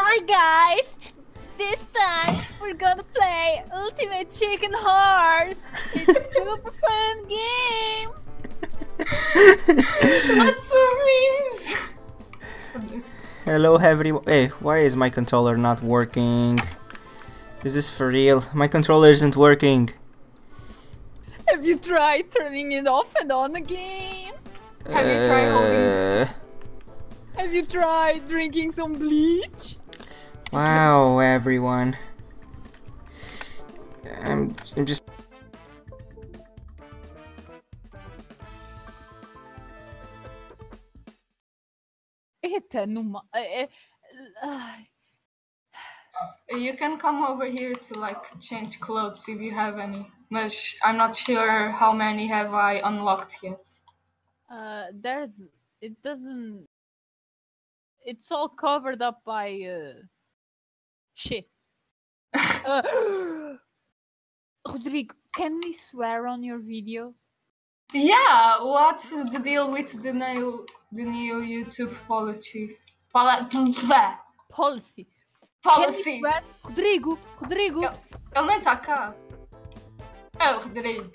Hi guys! This time we're gonna play Ultimate Chicken Horse! It's a super fun game! Lots of memes! Hello everyone. Hey, why is my controller not working? Is this for real? My controller isn't working. Have you tried turning it off and on again? Have you tried holding? Have you tried drinking some bleach? Wow, everyone. I'm just. Eita, numa. You can come over here to like change clothes if you have any. But I'm not sure how many have I unlocked yet. It doesn't. It's all covered up by shit. Rodrigo, can we swear on your videos? Yeah, what's the deal with the new YouTube policy? Policy. Policy. Can we swear? Rodrigo. Ele nem tá cá. É o Rodrigo.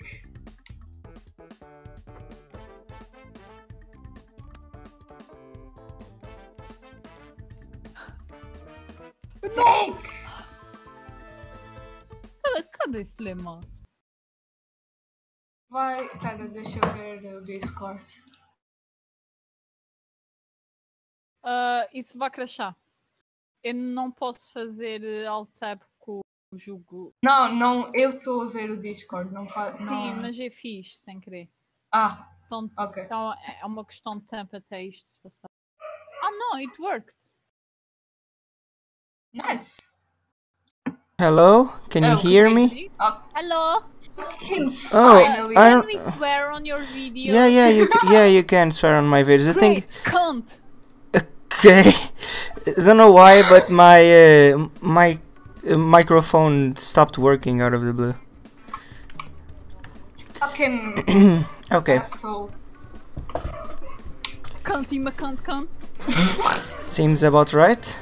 Não! Cadê esse lemão? Vai, pera, deixa eu ver o Discord. Isso vai crashar. Eu não posso fazer alt-tab com o jogo. Não, eu estou a ver o Discord, não faz. Sim, mas eu fiz, sem querer. Então, então é uma questão de tempo até isto se passar. Não, it worked. Nice. Hello? Can you hear me? Hello. Oh, can we swear on your video? Yeah, you can swear on my videos. The thing. Can't. Okay. I don't know why, but my microphone stopped working out of the blue. Fucking. Okay. Asshole. Can't. Seems about right.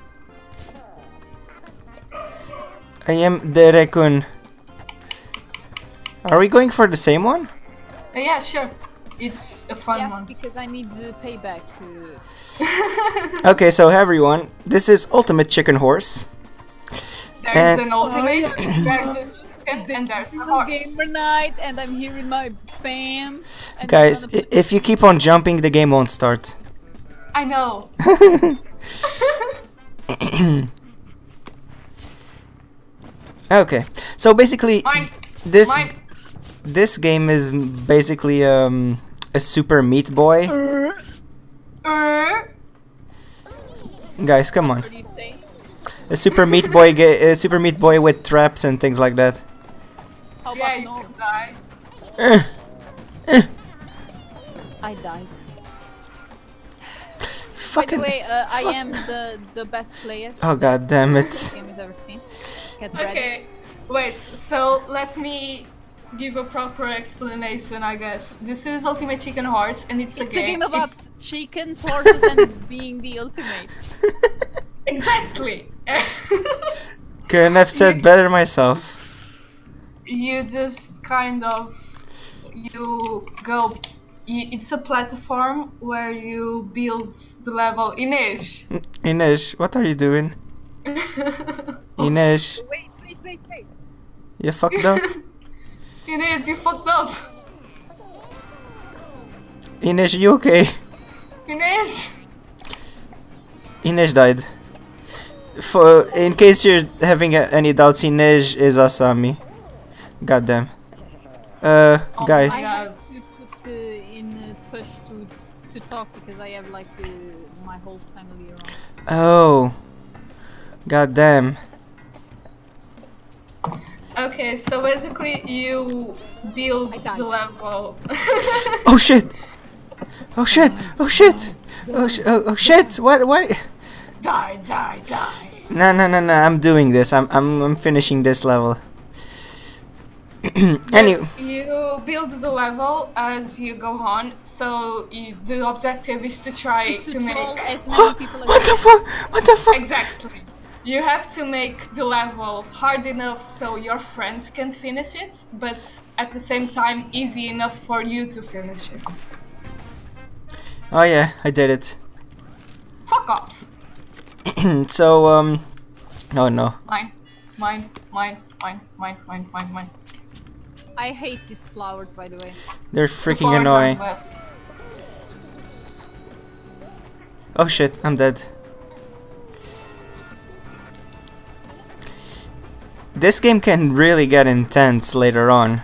I am the raccoon. Are we going for the same one? Yeah, sure. It's a fun one. Yes, because I need the payback. Okay, so everyone, this is Ultimate Chicken Horse. There's an ultimate, there's a chicken, and there's a horse. Gamer night, and I'm here with my fam. Guys, if you keep on jumping, the game won't start. I know. Okay, so basically, this game is basically a Super Meat Boy. Guys, come on. What do you say? A Super Meat Boy with traps and things like that. How Yeah, about you no? can die. I died. Fucking. By the way, I am the best player. Oh god damn it. This game has ever seen. Get ready. Okay, wait, so let me give a proper explanation, I guess. This is Ultimate Chicken Horse, and it's a game about chickens, horses, and being the ultimate. Exactly. Couldn't have said better myself. You just kind of it's a platform where you build the level. Ines, what are you doing? Ines, Wait. you fucked up. Ines, you fucked up. Ines, you okay? Ines died. In case you're having any doubts, Ines is Asami. Goddamn. Guys. my God. I put in push to talk because I have like my whole family around. Oh. Goddamn. Okay, so basically you build the level. Oh shit! Oh shit! Oh shit! Oh shit! What? Die. No! I'm doing this. I'm finishing this level. Anyway. You build the level as you go on, so the objective is to try Is to to troll make... as many people as What the possible. fuck? What the fuck? Exactly. You have to make the level hard enough so your friends can finish it, but at the same time easy enough for you to finish it. Oh yeah, I did it. Fuck off. So, oh no. Mine. I hate these flowers, by the way. They're freaking annoying. Oh shit, I'm dead. This game can really get intense later on.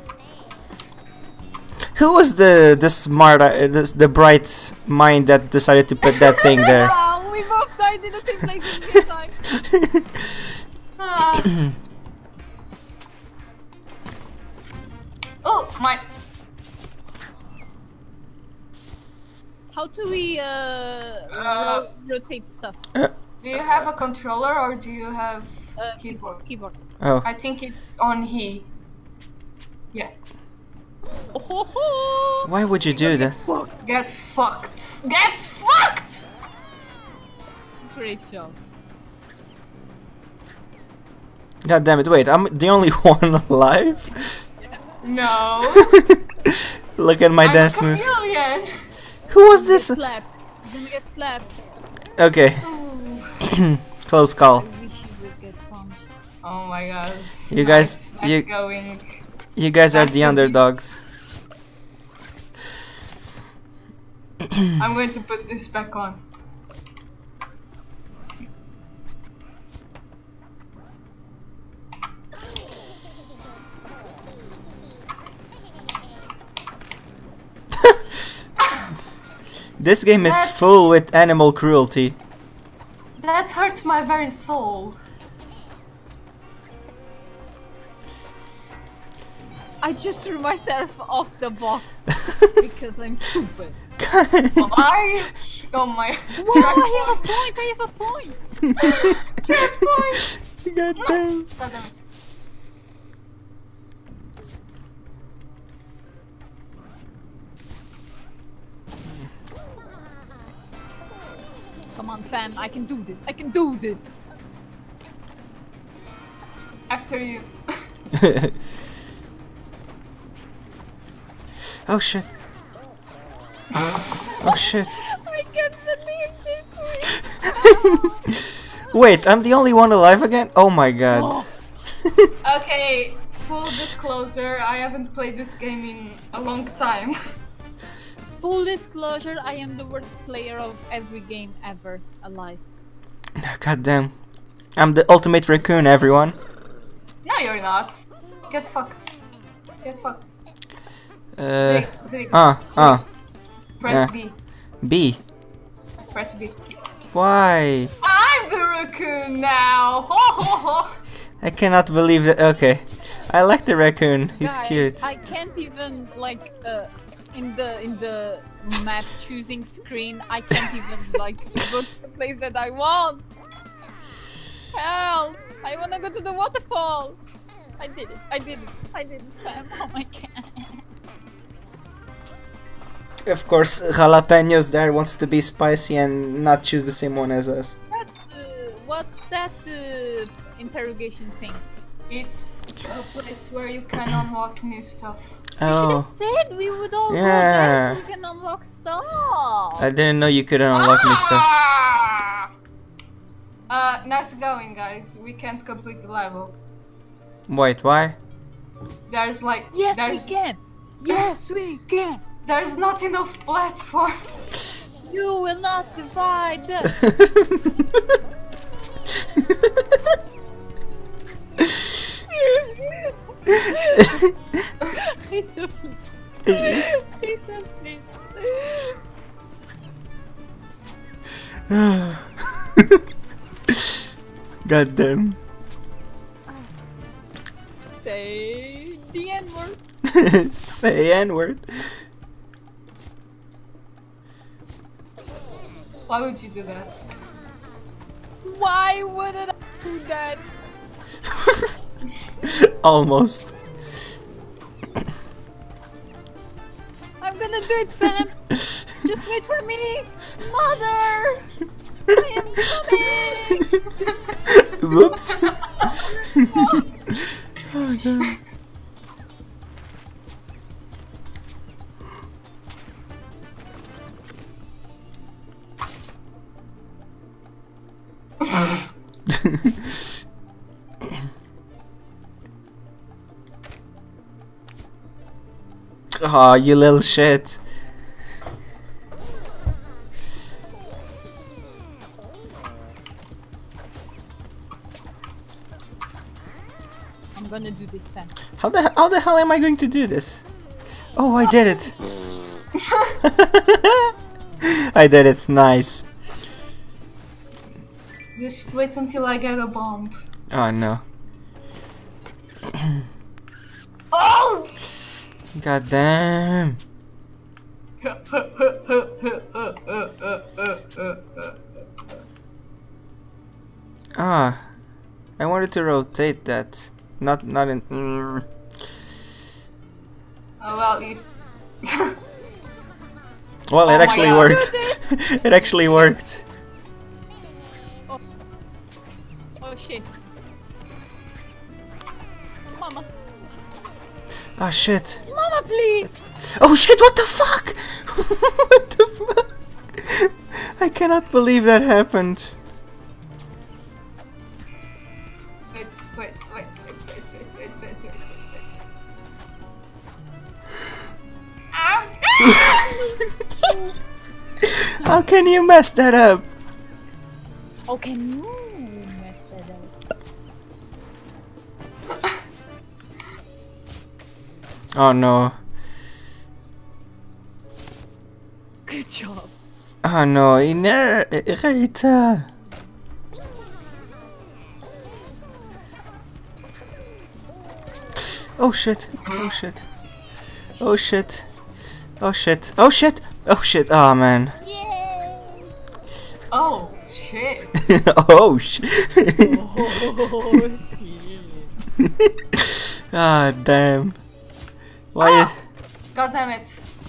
Who was the smart, the bright mind that decided to put that thing there? Wow, we both died in the same place at the same time. Oh, my... How do we rotate stuff? Do you have a controller or do you have Keyboard. Oh. I think it's on he. Yeah. Oh, Why would you do that? Get fucked. Get fucked! great job. God damn it, wait, I'm the only one alive? No. Look at my I'm dance a moves. chameleon. Who was this? Slapped. You're gonna get slapped. Okay, Ooh. close call. I wish you would get punched. Oh my god. You guys- Nice you- going. You guys are That's the the underdogs. I'm going to put this back on. This game is full with animal cruelty. That hurt my very soul. I just threw myself off the box because I'm stupid. Why? Oh my. Wow, I have a point! Checkpoint! God damn. God damn it. Come on, fam, I can do this. I can do this. After you. Oh shit. Oh shit. I can't believe this. Wait, I'm the only one alive again? Oh my god. Okay, full disclosure, I haven't played this game in a long time. Full disclosure, I am the worst player of every game ever alive. God damn. I'm the ultimate raccoon, everyone. No, you're not. Get fucked. Get fucked. Uh, Dig. Press yeah. B. B. Press B. Why? I'm the raccoon now! Ho ho ho! I cannot believe that. Okay. I like the raccoon. He's Guys, cute. I can't even like in the map choosing screen. I can't even like go to the place that I want. Help! I wanna go to the waterfall. I did it. I did it. I did it, fam. Oh my god. Of course, Jalapenos there wants to be spicy and not choose the same one as us. What's that interrogation thing? It's a place where you can unlock new stuff. You should Oh, have said we would all go Yeah. there so we can unlock stuff. I didn't know you could unlock new stuff. Nice going, guys. We can't complete the level. Wait, why? There's like Yes, there's, we can. Yes, we can. There's not enough platforms. You will not divide us. Hit the flip. Hit the flip. God damn. Say the N-word. Say N-word. Why would you do that? Why wouldn't I do that? Almost. it, Philip. Just wait for me, Mother. I am coming. Whoops. Oh god. Aw, you little shit. I'm gonna do this fast. How the hell am I going to do this? Oh, I did it. I did it. Nice. Just wait until I get a bomb. Oh no. Oh! God damn. Ah, I wanted to rotate that. Not in. Oh well, you. Well, Oh it my actually God. worked. It actually worked. Oh shit. Mama. Ah shit. Mama, please. Oh shit! What the fuck? What the fuck? I cannot believe that happened. Wait. How can you mess that up? Oh, can you mess that up? Oh no. Good job. Oh no, Rita. Oh shit. Oh shit. Oh shit. Oh shit. Oh shit. Oh shit. Oh man. Yay! Oh shit. Oh shit. Oh shit. Ah damn. Why Ah! is God damn it.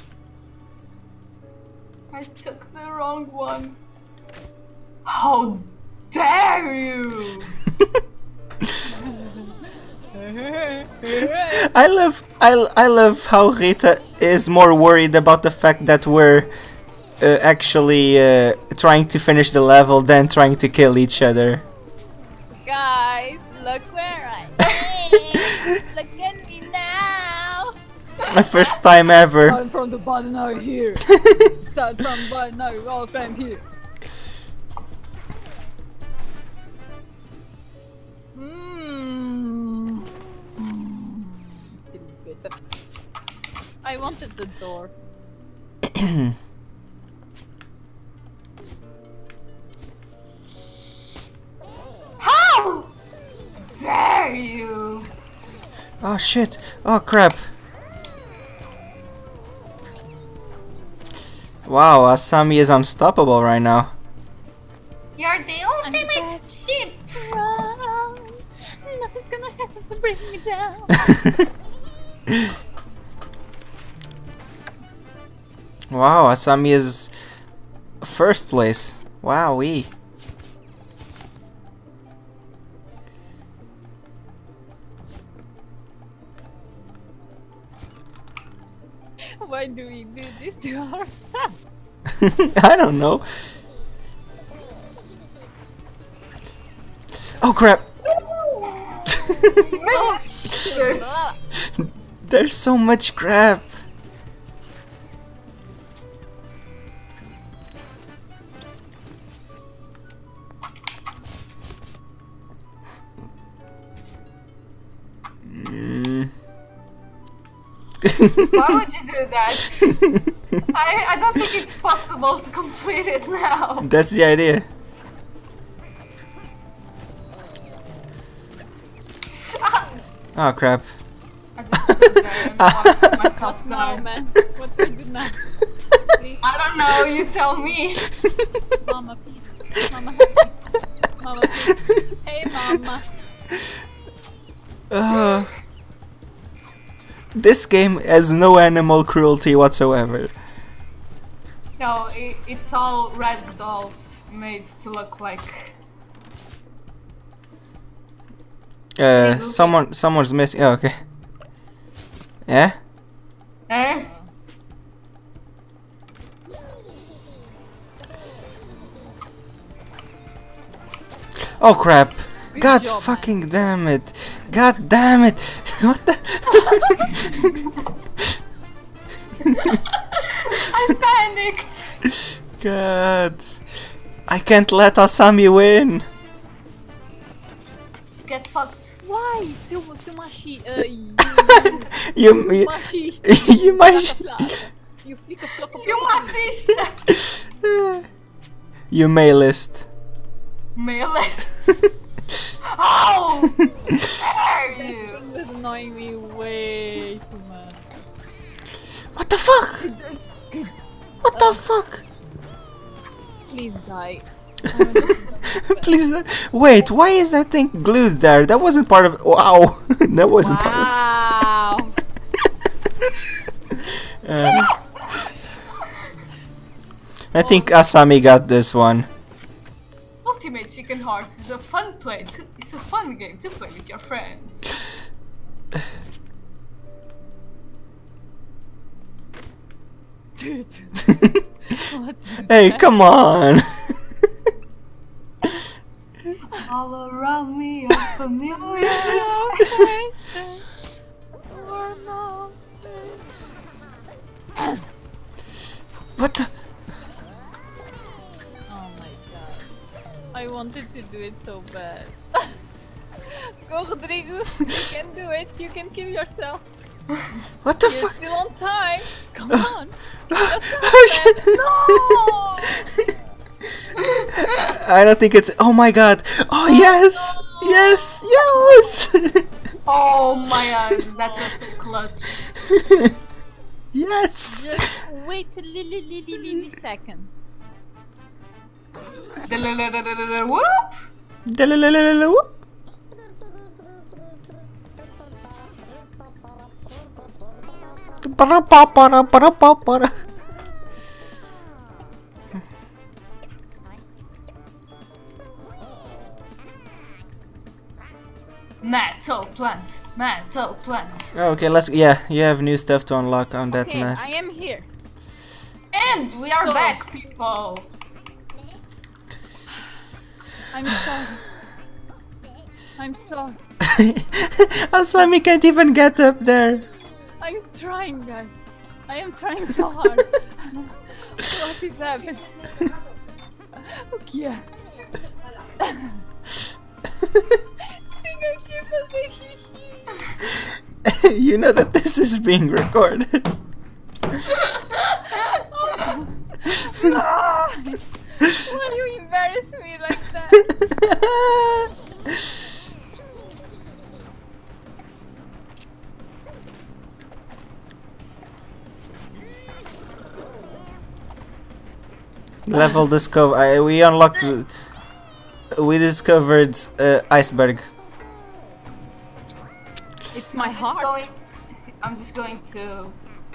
I took the wrong one. How dare you! I love how Rita is more worried about the fact that we're actually trying to finish the level than trying to kill each other. Guys, look where I am. Look at me now. My first time ever. Start from the bottom, now you're here. Start from the bottom, now you're all from here. Feels good. I wanted the door. How dare you! Oh shit. Oh crap. Wow, Asami is unstoppable right now. You're the ultimate best. ship! Run. Nothing's gonna happen to bring me down. Wow, Asami is first place. Wowee. Why do we do this to ourselves? I don't know. Oh crap. Oh, shit. There's so much crap. Why would you do that? I don't think it's possible to complete it now. That's the idea. Oh crap. I just stood there and watched myself No, die. man. What do I do now? Please. I don't know, you tell me. Mama, please. Mama, help me. Mama, please. Hey, Mama. This game has no animal cruelty whatsoever. No, it's all red dolls made to look like. Someone's missing. Oh, okay. Yeah. Eh? Oh crap! God job, fucking damn it! God damn it! What the? I panicked. God! I can't let Asami win. Get fucked. Why? Seu You machista. you might. You fica floco. You machista. You may list. Melee. Oh! Dare you? Thing was annoying me way too much. What the fuck? What the fuck? Please die. Please. Wait. Why is that thing glued there? That wasn't part of. Wow. That wasn't part Wow. of. I think Asami got this one. Ultimate Chicken Horse is a fun it's a fun game to play with your friends. Dude. What the Hey, come on. All around me are familiar. What the? Oh my god. I wanted to do it so bad. Go, Rodrigo. You can do it. You can kill yourself. What the You're fuck? still on time. Come on. Oh, shit. No! I don't think it's. Oh my god! Oh yes! Yes! Yes! Oh my god, that was so clutch. Yes! Just wait a little second. Whoop! Whoop. Para. Metal plant. Metal plant. Okay, let's. Yeah, you have new stuff to unlock on that Okay, map. I am here. And we are So- back, people. I'm sorry. I'm sorry. Asami can't even get up there. I'm trying, guys. I am trying so hard. What is happening? Okay. You know that this is being recorded. Why do you embarrass me like that? Level discover. We unlocked. We discovered iceberg. It's my heart. I'm just going to.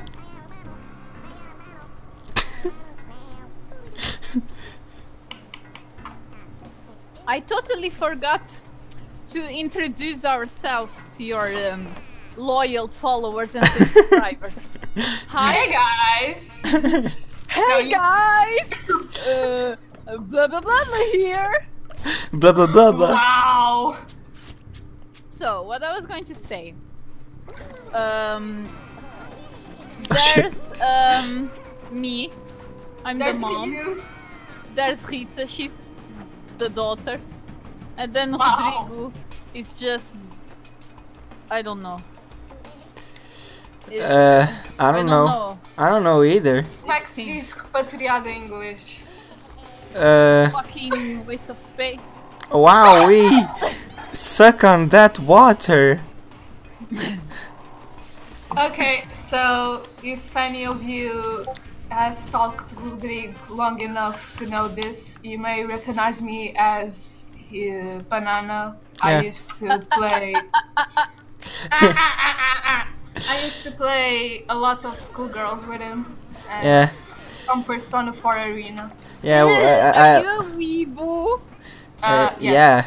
I totally forgot to introduce ourselves to your loyal followers and subscribers. Hi, Hey guys! hey guys! Blah blah blah here. Blah blah blah blah. Wow! So, what I was going to say. shit. There's me. I'm There's the mom. you. There's Rita, she's the daughter. And then Wow. Rodrigo is just I don't know. I don't know. I don't know either. Max diz repatriado em inglês. Fucking waste of space. Wow, we suck on that water. Okay, so if any of you has stalked Rodrigo long enough to know this, you may recognize me as Banana. Yeah. I used to play. I used to play a lot of schoolgirls with him. And Yeah. some Persona 4 Arena. Yeah, Are you a weeboo? yeah.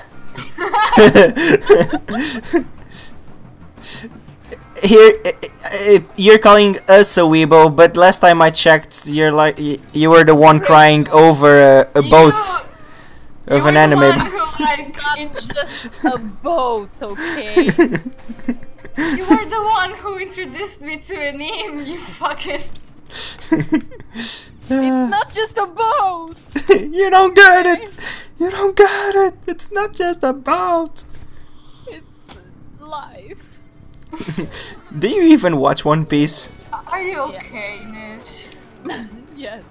Here, you're calling us a weebo, but last time I checked, you were the one crying over a boat of an anime. It's just a boat, okay? You were the one who introduced me to an anime, you fucking... It's not just a boat! You don't get it! You don't get it! It's not just a boat! It's life. Do you even watch One Piece? Are you okay, Nish? Yes.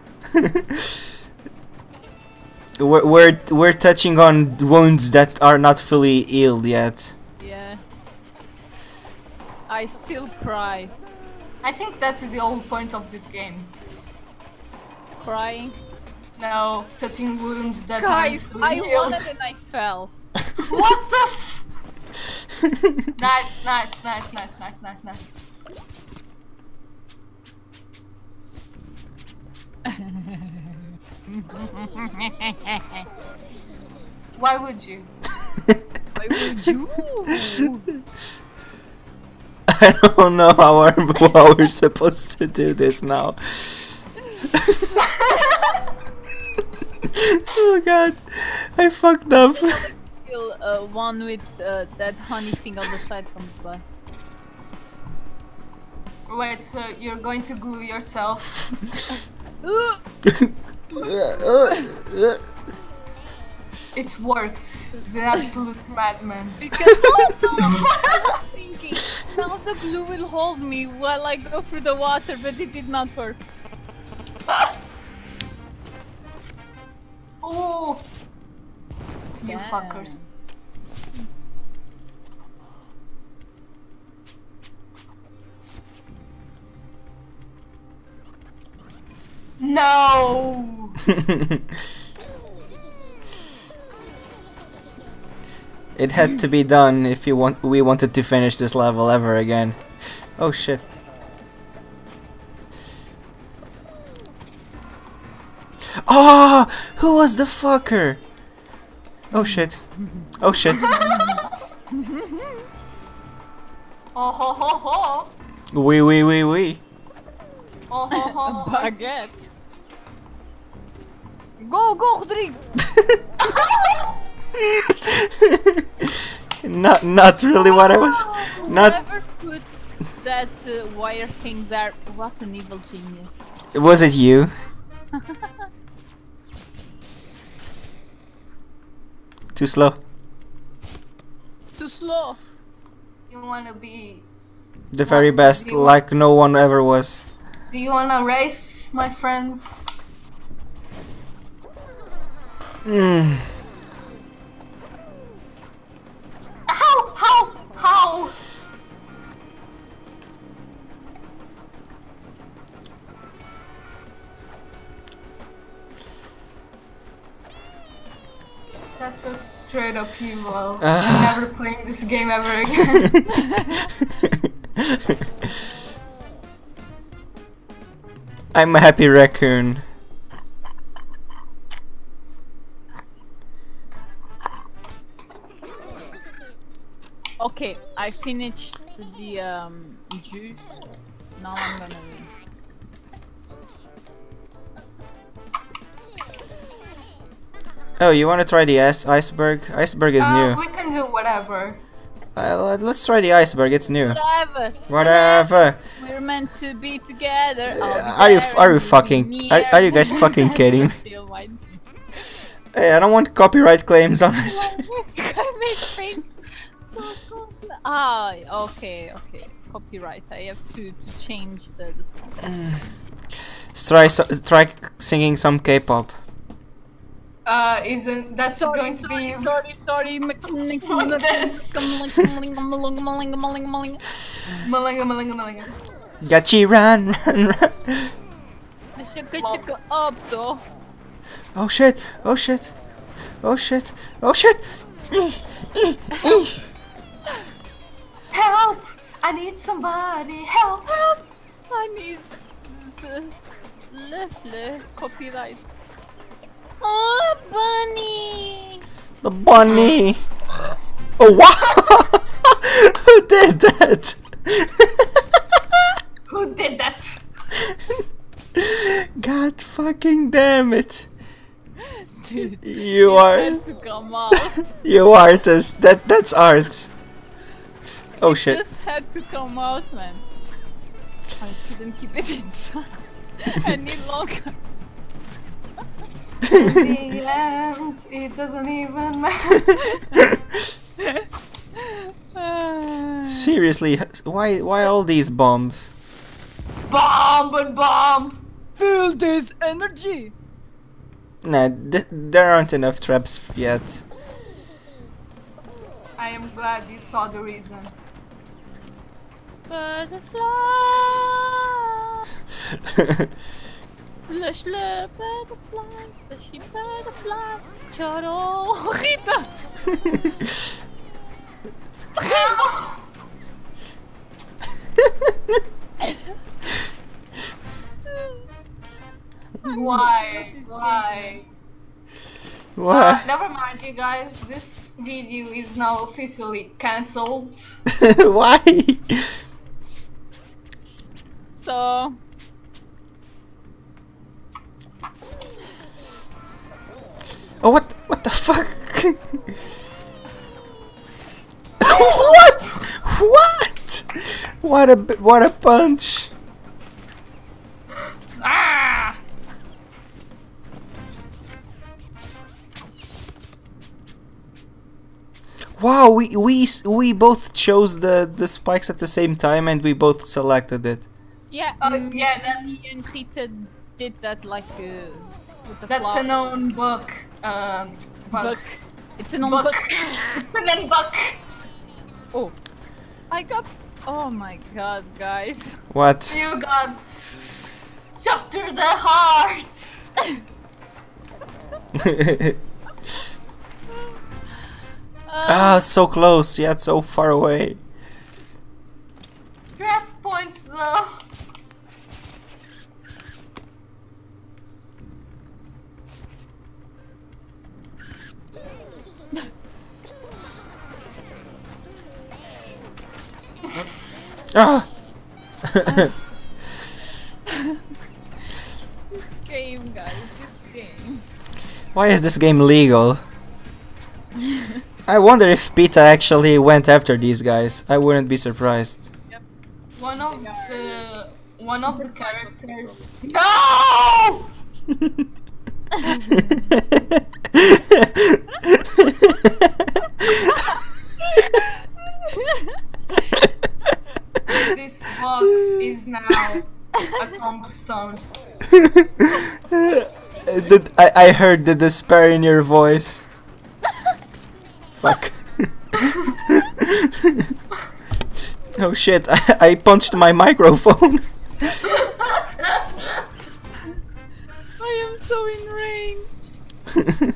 We're touching on wounds that are not fully healed yet. Yeah. I still cry. I think that is the whole point of this game. Crying. No, touching wounds that Guys, aren't I fully healed. won it and I fell. What the f- Nice, nice, nice, nice, nice, nice, nice. Why would you? Why would you? I don't know how we're supposed to do this now. Oh god, I fucked up. Till one with that honey thing on the side comes by. Wait, so you're going to glue yourself? It worked. The absolute madman. Because I was thinking, now the glue will hold me while I go through the water, but it did not work. Oh, you Yeah. fuckers. No. It had to be done if we wanted to finish this level ever again. Oh shit. Ah, who was the fucker? Oh shit. Oh shit. Oh ho ho ho. Wee. Oh ho ho ho. Baguette. Go, Rodrigo! Not really what I was. Not. Whoever put that wire thing there, what an evil genius. Was it you? Too slow. Too slow. You wanna be? The very best, like no one ever was. Do you wanna race, my friends? Mm. How? That was straight up evil. I'm never playing this game ever again. I'm a happy raccoon. Okay, I finished the juice. Now I'm gonna win. Oh, you want to try the iceberg? Iceberg is new. We can do whatever. Let's try the iceberg. It's new. Whatever. We're meant to be together. Are you fucking? Are you guys fucking kidding? Hey, I don't want copyright claims on this. Ah, okay. Copyright. I have to change the song. Try singing some K-pop. Isn't that's going to be? Sorry. Malinga. Gachi, run. The shaka up, so. Oh shit! Help! I need somebody. Help! I need Lovely. Copyright. Oh, bunny! The bunny. Oh wow! Who did that? Who did that? God fucking damn it! Dude, You it are had to come out. you artist. That's art. Oh shit! Just had to come out, man. I couldn't keep it inside any longer. In the end, it doesn't even matter. Seriously, why all these bombs? Bomb and bomb! Feel this energy. Nah, there aren't enough traps yet. I am glad you saw the reason. Butterfly. Flush the butterfly, sushi butterfly. Choro. Rita. Why? Why? What? Never mind, you guys. This video is now officially cancelled. Why? So. Oh, what the fuck? What? What? What a punch! Ah! Wow, we both chose the spikes at the same time and we both selected it. Yeah. Yeah, that's Me and Rita did that like with the that's flower. a known book. Book. It's a known Book. book. It's a known book. Oh, I got. Oh my god, guys. What? You got shot through the heart. Ah, so close, yet so far away. Trap points though. Ah! Game, guys. This game. Why is this game legal? I wonder if PETA actually went after these guys. I wouldn't be surprised. One of the characters. No! This box is now a tombstone. I heard the despair in your voice. Fuck. Oh shit, I punched my microphone. I am so enraged.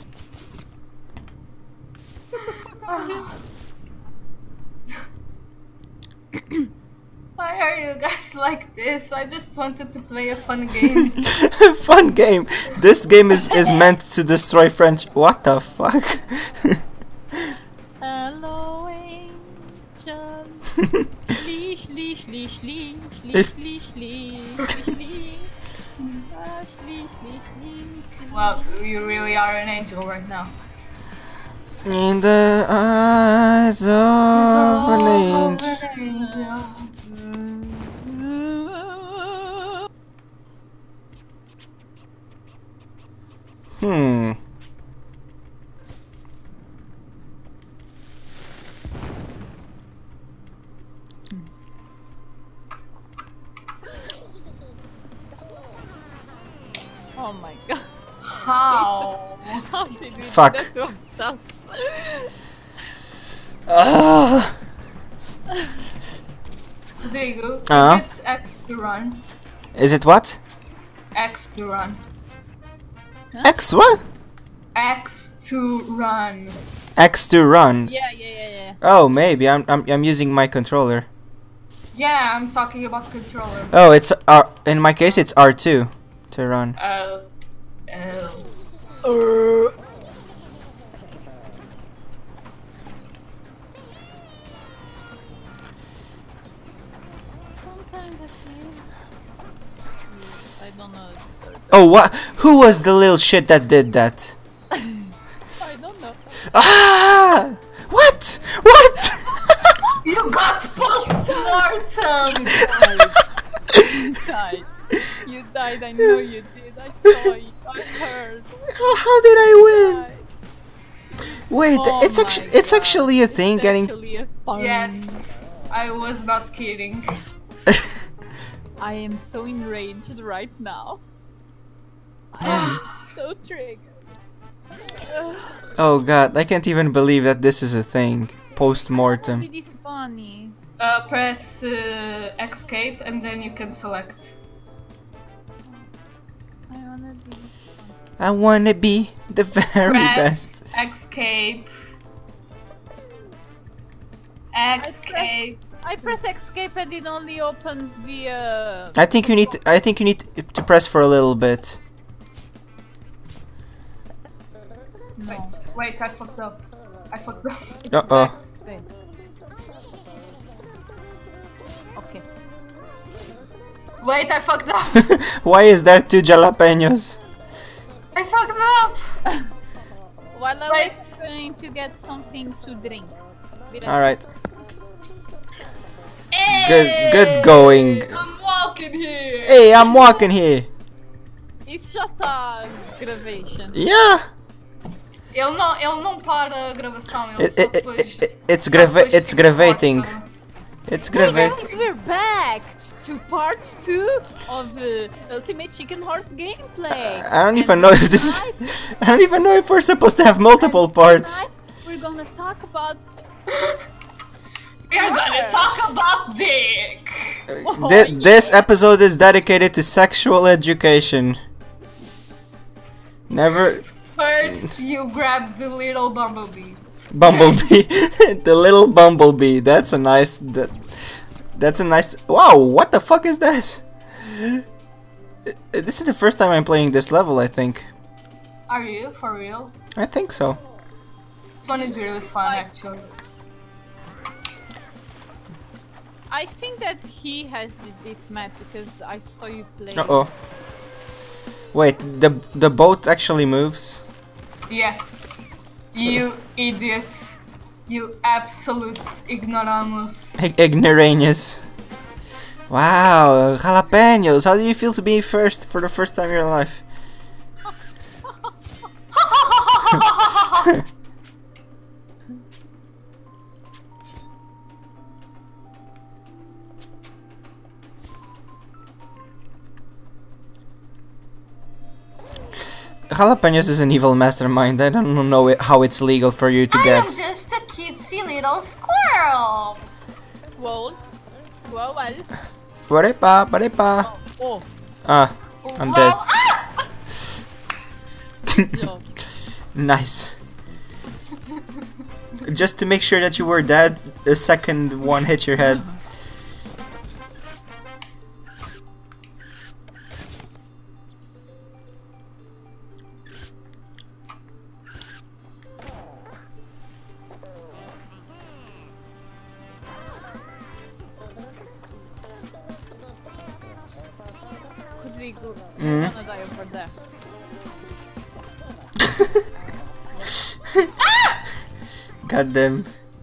Why are you guys like this? I just wanted to play a fun game. Fun game. This game is meant to destroy French. What the fuck? Hello, angel. Leash, leash, leash, leash, leash, leash, leash, leash. Well, you really are an angel right now. In the eyes of an angel. Hmm. Oh my god. How? How did we Fuck. do that to ourselves? Ah. Rodrigo, Uh-huh. it's X to run. Is it what? X to run. X what? X to run. X to run. Yeah. Oh, maybe I'm using my controller. Yeah, I'm talking about controller. Oh, it's R. In my case, it's R2. to run. Oh. Sometimes I feel. I don't know. Oh, what? Who was the little shit that did that? I don't know. Ah! What? What? You got post-mortem! You died. You died. I know you did. I saw it. I heard. How did I win? Died. Wait, Oh it's my actually a God. thing. It's Getting. actually a fun. Yes, I was not kidding. I am so enraged right now. I am so triggered. Oh god, I can't even believe that this is a thing. Post-mortem. It is funny. Press escape and then you can select. I wanna be fun. I wanna be the very best. Escape. Escape. I press escape and it only opens the. I think you need. To press for a little bit. Wait, I fucked up. It's Uh-oh. backspace. Okay. Wait, I fucked up. Why is there 2 jalapenos? I fucked up. While I Wait. was going to get something to drink. All right. Hey, Good going. I'm walking here. Hey, I'm walking here. It's just a gravation. Yeah. Ele não para a gravação, ele It, só it, depois. it's depois gravating. corta. It's Hey gravating. guys, we're back to part 2 of the Ultimate Chicken Horse gameplay. I don't And even know if this is. tonight- I don't even know if we're supposed to have multiple and parts. tonight We're gonna talk about. We're gonna talk about dick. Oh, This episode is dedicated to sexual education. Never. First, you grab the little bumblebee. Bumblebee. The little bumblebee. That's a nice. That's a nice. Wow, what the fuck is this? This is the first time I'm playing this level, I think. Are you for real? I think so. This one is really fun, actually. I think that he has this map because I saw you play. Uh oh. Wait, the boat actually moves. Yeah. You idiot. You absolute ignoramus. Ignoramus. Wow, jalapenos. How do you feel to be first for the first time in your life? Jalapenos is an evil mastermind. I don't know how it's legal for you to I get. am just a cutesy little squirrel. Whoa. Whoa, well. Barepa, barepa. Oh. Ah, I'm Well, dead. ah! Yo. Nice. Just to make sure that you were dead, the second one hit your head. Could we go? Mm. I'm gonna die over there. God damn.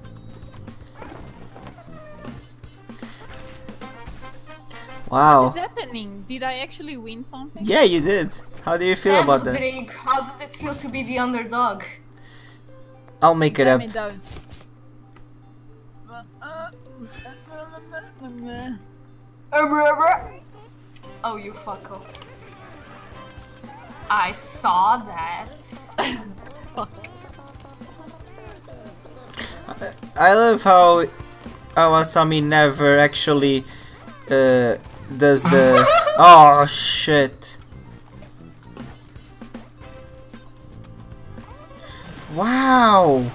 Wow. What's happening? Did I actually win something? Yeah, you did. How do you feel about that? Rodrigo, how does it feel to be the underdog? I'll make it Let up. me down. Oh, you fucker. I saw that. Fuck. I love how Awasami never actually does the. Oh shit. Wow.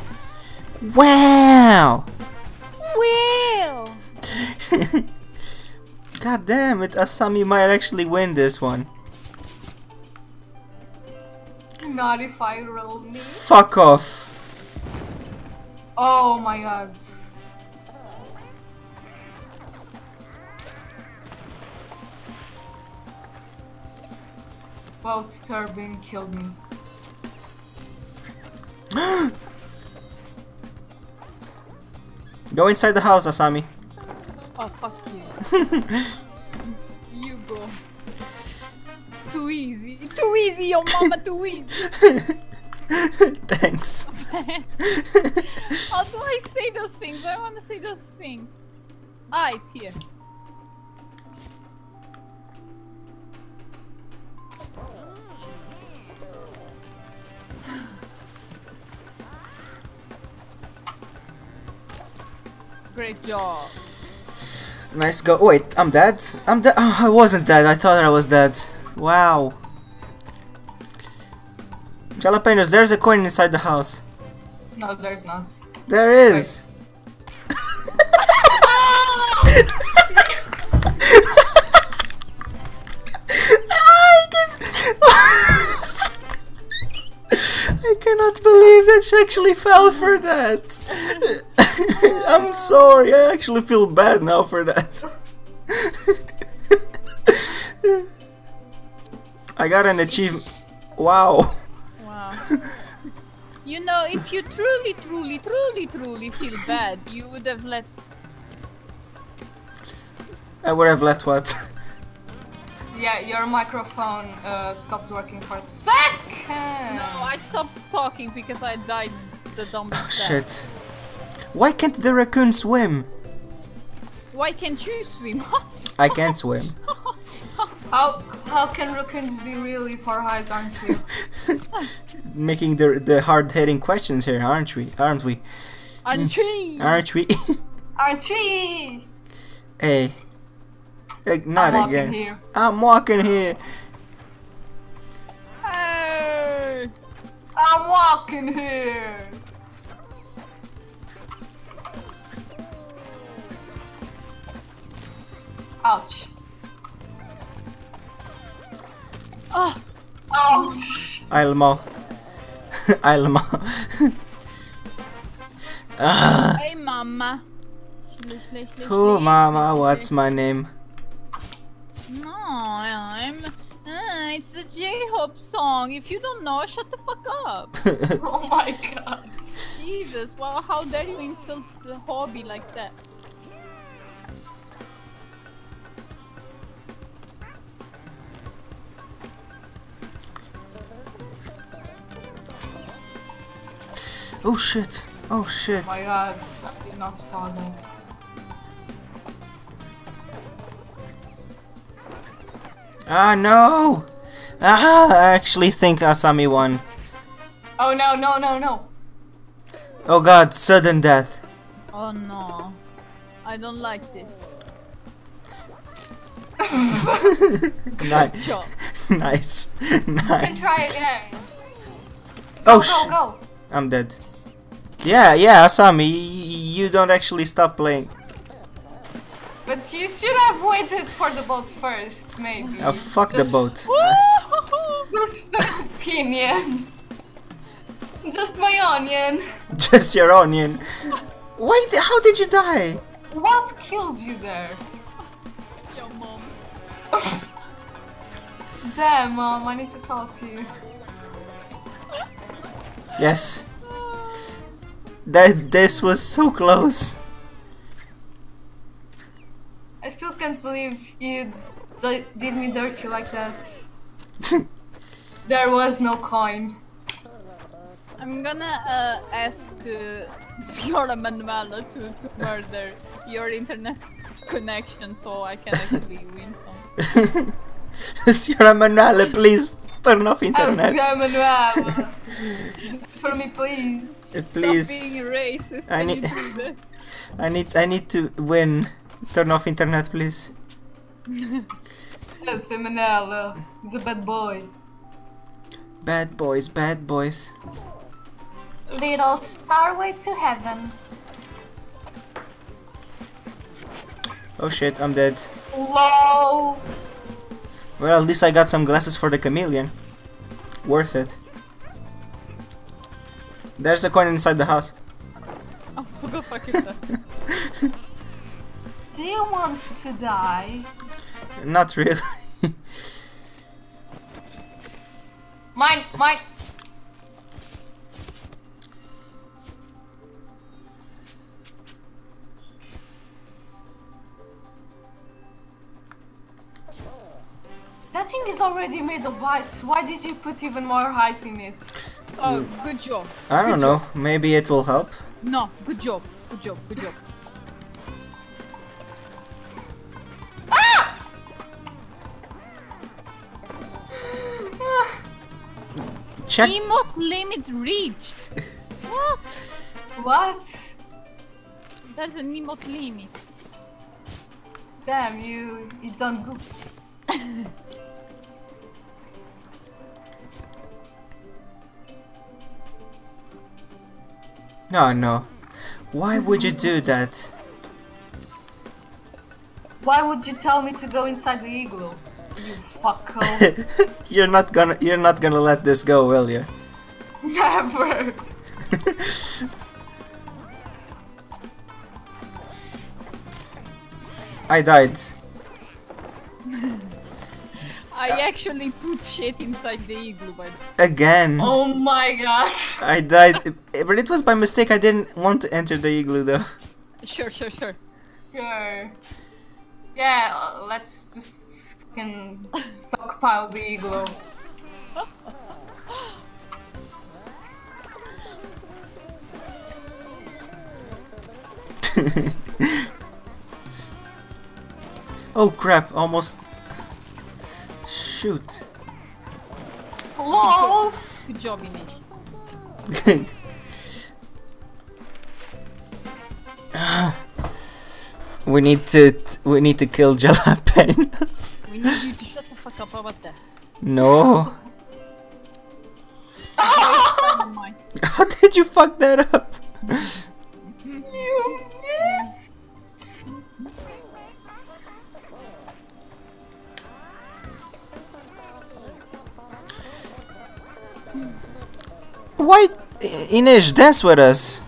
Wow. Will! God damn it, Asami might actually win this one. Not if I roll me. Fuck off. Oh my god. Both turbine killed me. Go inside the house, Asami. Oh, fuck you. You go. Too easy. Too easy, your mama, too easy. Thanks. How do I say those things? I want to say those things. Ah, it's here. Great job. Nice go. Wait, I'm dead? I'm dead? Oh, I wasn't dead. I thought I was dead. Wow. Jalapenos, there's a coin inside the house. No, there's not. There is. I cannot believe that she actually fell for that. I'm sorry, I actually feel bad now for that. I got an achievement. Wow. Wow. You know, if you truly feel bad, you would have let... I would have let what? Yeah, your microphone stopped working for a second. No, I stopped talking because I died the dumbest Oh death. shit. Why can't the raccoon swim? Why can't you swim? I can't swim. How can raccoons be really for eyes, aren't you? Making the hard-hitting questions here, aren't we? Aren't we? Aren't we? Aren't we? Aren't we? Hey. Not I'm again. walking here. I'm walking here. Hey! I'm walking here. Ouch. Oh, Ouch. Ilmo. Ilmo. Ah. hey, mama. Oh, mama, what's my name? No, it's the J-Hope song. If you don't know, shut the fuck up. Oh my god. Jesus, well, how dare you insult the hobby like that? Oh shit. Oh shit. Oh my god. I did not saw that. Ah, no! Ah, I actually think Asami won. Oh no, no, no, no. Oh god, sudden death. Oh no. I don't like this. Nice. Job. Nice. You can Nice. try again. Oh Go, shit. go. I'm dead. Yeah, Asami, you don't actually stop playing. But you should have waited for the boat first, maybe. Oh, fuck the Just- boat. Just an opinion. Just my onion. Just your onion. Wait, how did you die? What killed you there? Your mom. Damn, Mom, I need to talk to you. Yes. This was so close. I still can't believe you did me dirty like that. There was no coin. I'm gonna ask Signora Manuela to murder your internet connection so I can actually win some. Signora Manuela, please turn off internet. Manuel. For me, please. Please. Stop being racist. I when need- you do that. I need to win. Turn off internet, please. Yes, Manuel. He's a bad boy. Bad boys, bad boys. Little starway to heaven. Oh shit, I'm dead. LOL. Well, at least I got some glasses for the chameleon. Worth it. There's a coin inside the house. Oh, for the fucking stuff. Do you want to die? Not really. Mine! Mine! That thing is already made of ice. Why did you put even more ice in it? Oh, good job. I don't know. Maybe it will help. No, good job. Good job. Good job. Check. Emote limit reached. What? What? There's an emote limit. Damn, you done goofed. Oh no. Why would you do that? Why would you tell me to go inside the igloo? You fucko. You're not gonna let this go, will you? Never. I died. I actually put shit inside the igloo, but Again. Oh my god. I died. But it was by mistake. I didn't want to enter the igloo though. sure. Sure. Yeah, let's just fucking stockpile the igloo. Oh crap, almost. Shoot. Hello? good job, Inish. We need to kill jalapenos. We need you to shut the fuck up about that. No. Never mind. How did you fuck that up? You missed. Why, Inish, dance with us?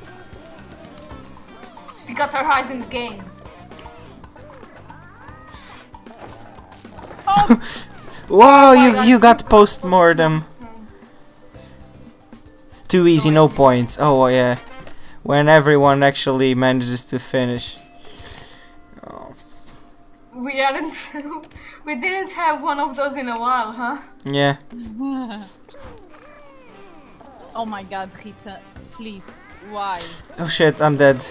She got her eyes in the game. Wow, God. you got post-mortem. Too easy, no points. Oh yeah, when everyone actually manages to finish. Oh. We didn't have one of those in a while, huh? Yeah. Oh my god, Rita, please, why? Oh shit, I'm dead.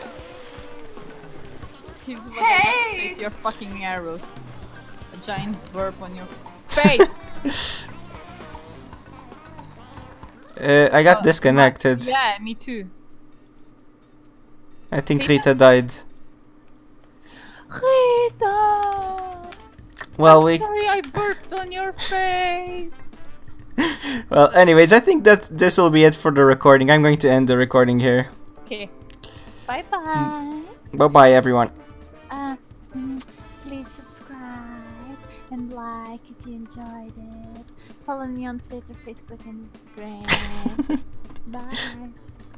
Here's what I Hey! say to your fucking arrows. A giant burp on your face! I got disconnected. Yeah, me too. I think Rita? Rita died. Rita! Well, we. Sorry, I burped on your face! Well, anyways, I think that this will be it for the recording. I'm going to end the recording here. Okay. Bye bye! Bye bye, everyone. Please subscribe and like if you enjoyed it. Follow me on Twitter, Facebook, and Instagram. Bye.